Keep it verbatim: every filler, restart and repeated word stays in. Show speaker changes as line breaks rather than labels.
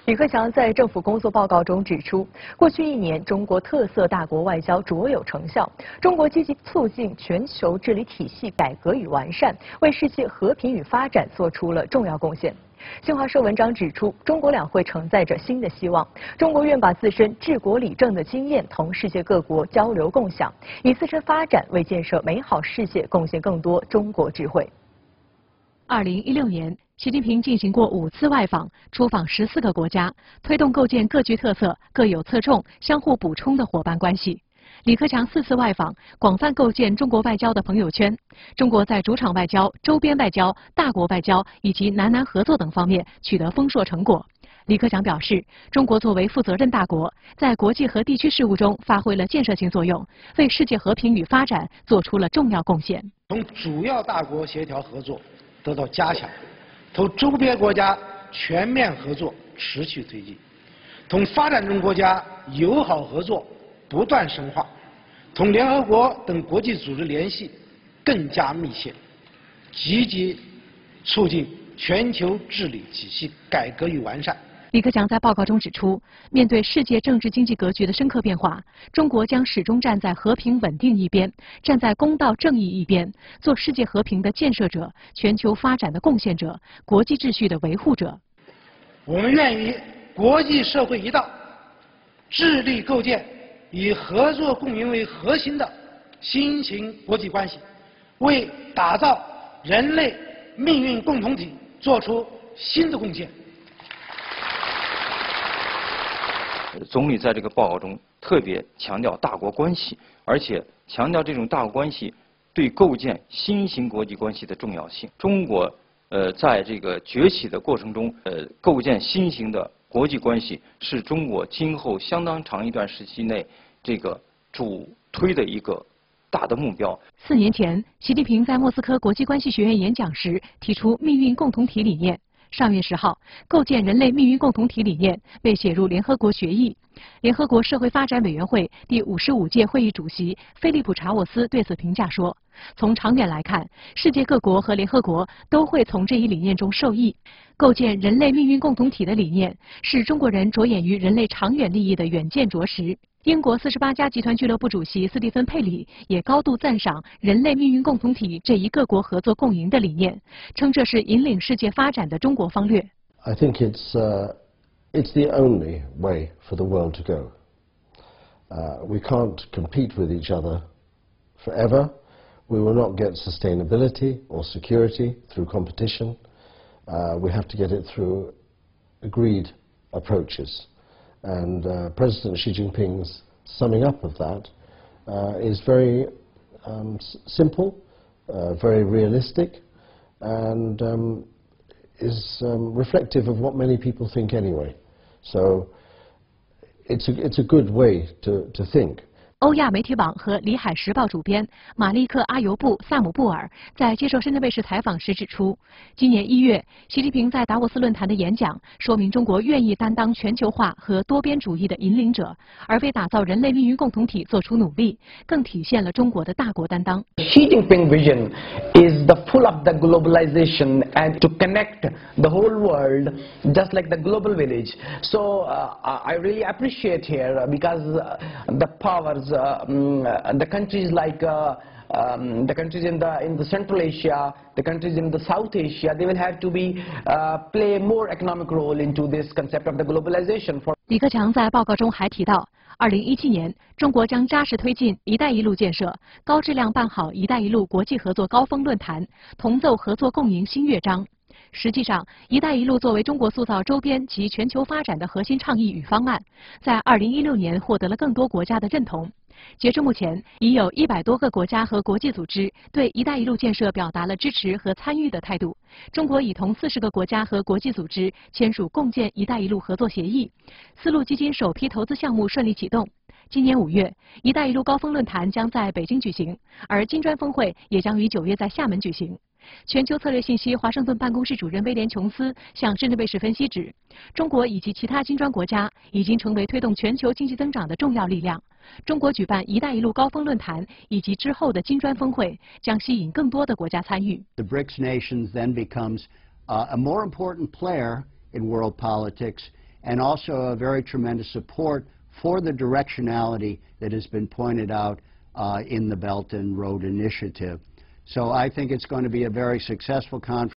李克强在政府工作报告中指出，过去一年，中国特色大国外交卓有成效，中国积极促进全球治理体系改革与完善，为世界和平与发展做出了重要贡献。新华社文章指出，中国两会承载着新的希望，中国愿把自身治国理政的经验同世界各国交流共享，以自身发展为建设美好世界贡献更多中国智慧。
二零一六年，习近平进行过五次外访，出访十四个国家，推动构建各具特色、各有侧重、相互补充的伙伴关系。李克强四次外访，广泛构建中国外交的朋友圈。中国在主场外交、周边外交、大国外交以及南南合作等方面取得丰硕成果。李克强表示，中国作为负责任大国，在国际和地区事务中发挥了建设性作用，为世界和平与发展做出了重要贡献。
同主要大国协调合作得到加强，同周边国家全面合作持续推进，同发展中国家友好合作不断深化，同联合国等国际组织联系更加密切，积极促进全球治理体系改革与完善。
李克强在报告中指出，面对世界政治经济格局的深刻变化，中国将始终站在和平稳定一边，站在公道正义一边，做世界和平的建设者、全球发展的贡献者、国际秩序的维护者。
我们愿与国际社会一道，致力构建以合作共赢为核心的新型国际关系，为打造人类命运共同体做出新的贡献。
总理在这个报告中特别强调大国关系，而且强调这种大国关系对构建新型国际关系的重要性。中国呃在这个崛起的过程中，呃构建新型的国际关系是中国今后相当长一段时期内这个主推的一个大的目标。
四年前，习近平在莫斯科国际关系学院演讲时提出命运共同体理念。上月十号，构建人类命运共同体理念被写入联合国决议。联合国社会发展委员会第五十五届会议主席菲利普·查沃斯对此评价说：“从长远来看，世界各国和联合国都会从这一理念中受益。构建人类命运共同体的理念，是中国人着眼于人类长远利益的远见着实。”英国四十八家集团俱乐部主席斯蒂芬·佩里也高度赞赏人类命运共同体这一各国合作共赢的理念，称这是引领世界发展的中国方略。
I think it's uh, it's the only way for the world to go. Uh, we can't compete with each other forever. We will not get sustainability or security through competition. Uh, we have to get it through agreed approaches. And uh, President Xi Jinping's summing up of that uh, is very um, simple, uh, very realistic, and um, is um, reflective of what many people think anyway. So it's a, it's a good way to, to think.
欧亚媒体网和《里海时报》主编马利克·阿尤布·萨姆布尔在接受深圳卫视采访时指出，今年一月，习近平在达沃斯论坛的演讲，说明中国愿意担当全球化和多边主义的引领者，而为打造人类命运共同体做出努力，更体现了中国的大国担当。
Xi Jinping vision is the full of the globalization and to connect the whole world, just like the global village. So uh, I really appreciate here because the powers. Uh, um, uh, the countries like uh, um, the countries in the in the Central Asia, the countries in the South Asia, they will have to be uh, play more economic role into this concept of the globalization. For
李克强在报告中还提到，二零一七年，中国将扎实推进“一带一路”建设，高质量办好“一带一路”国际合作高峰论坛，同奏合作共赢新乐章。实际上，“一带一路”作为中国塑造周边及全球发展的核心倡议与方案，在二零一六年获得了更多国家的认同。截至目前，已有一百多个国家和国际组织对“一带一路”建设表达了支持和参与的态度。中国已同四十个国家和国际组织签署共建“一带一路”合作协议，丝路基金首批投资项目顺利启动。今年五月，“一带一路”高峰论坛将在北京举行，而金砖峰会也将于九月在厦门举行。全球策略信息华盛顿办公室主任威廉·琼斯向深圳卫视分析指，中国以及其他金砖国家已经成为推动全球经济增长的重要力量。中国举办“一带一路”高峰论坛以及之后的金砖峰会，将吸引更多的国家参与。
The BRICS nations then becomes uh, a more important player in world politics and also a very tremendous support for the directionality that has been pointed out uh, in the Belt and Road Initiative. So I think it's going to be a very successful conference.